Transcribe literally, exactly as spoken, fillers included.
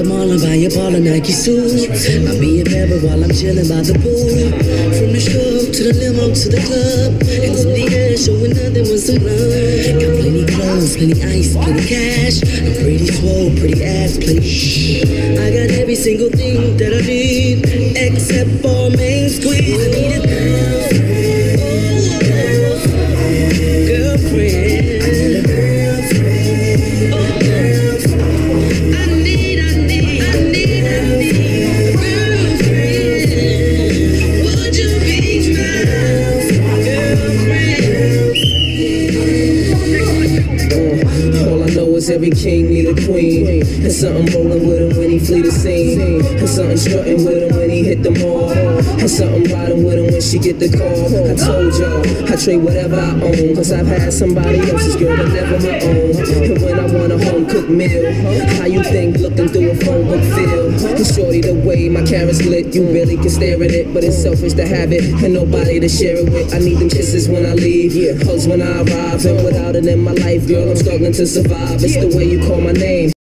mall and buy up all the Nike suits. I'll be in bed while I'm chilling by the pool. From the show to the limo to the club, hands in the air, showing nothing but some love. Got plenty clothes, plenty ice, plenty cash. I'm pretty swole, pretty ass, plenty shh. I got every single thing that I need, except for main squeeze. I need a girlfriend, girlfriend, girlfriend. Every king need a queen, and something rolling with him when he flee the scene, and something strutting with him when he hit the mall, and something riding with him when she get the call. I told y'all, I trade whatever I own, cause I've had somebody else's girl but never my own. And when I want a home cooked meal, how you think looking through a phone book feel? And shorty, the way my carrot's lit, you really can stare at it, but it's selfish to have it and nobody to share it with. I need them kisses when I leave, hugs when I arrive, and without it in my life, girl, I'm struggling to survive. It's the way you call my name.